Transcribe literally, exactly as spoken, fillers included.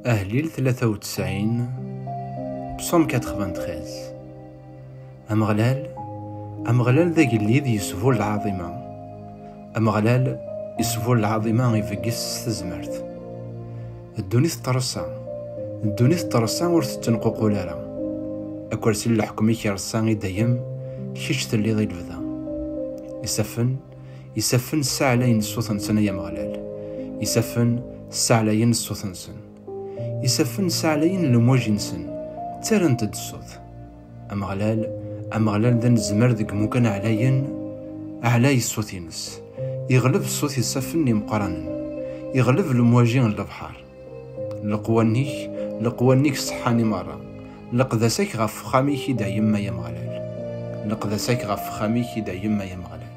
أهليل ثلاثة وتسعين بصوم ثمانية أمغلال أمغلال ذاك الليذ يسفو العظيمة أمغلال يسفو العظيمة يفقس تزمرت الدونيث طرسا الدونيث طرسا ور تتنقو لارا أكورسي الحكمي كيرسا دايم كيش تلي ضي البدا يسفن يسفن الساعة لين الصوت نسن يا مغلال يسفن الساعة لين الصوت نسن يسفن الساعة لين المواجي نسن تارنت الصوت أمغلال أمغلال ذا نزمر ذك مكان علاين علاي الصوت ينس يغلب الصوت يسفن مقارنا يغلب المواجين البحر لقوانيك لقوانيك صحاني مرة لقداسك غف خاميكي دا يما يا مغلال لقداسك غف خاميكي دا يما يا مغلال